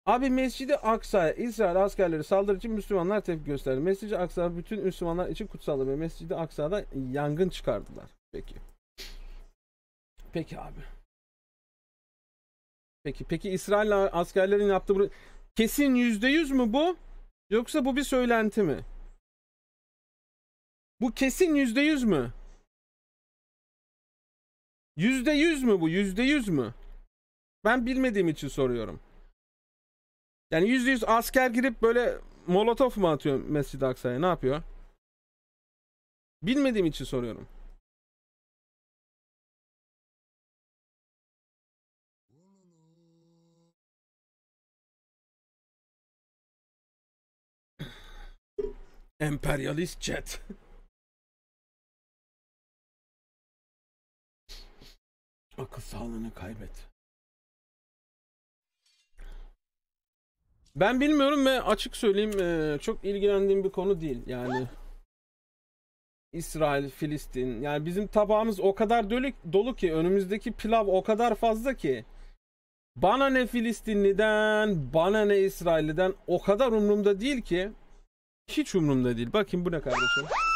Abi Mescid-i Aksa'ya İsrail askerleri saldırı için Müslümanlar tepki gösterdi. Mescid-i Aksa bütün Müslümanlar için kutsaldır ve Mescid-i Aksa'da yangın çıkardılar. Peki. Peki abi. Peki İsrail askerlerin yaptığı kesin %100 mü bu? Yoksa bu bir söylenti mi? Bu kesin %100 mü? %100 mü bu? %100 mü? Ben bilmediğim için soruyorum. Yani %100 asker girip böyle molotof mu atıyor Mescid-i Aksa'ya? Ne yapıyor? Bilmediğim için soruyorum. Emperyalist chat. Akıl sağlığını kaybet. Ben bilmiyorum ve açık söyleyeyim çok ilgilendiğim bir konu değil. Yani İsrail, Filistin. Yani bizim tabağımız o kadar dolu ki önümüzdeki pilav o kadar fazla ki. Bana ne Filistinliden, bana ne İsrail'den o kadar umurumda değil ki. Hiç umurumda değil. Bakayım bu ne kardeşim?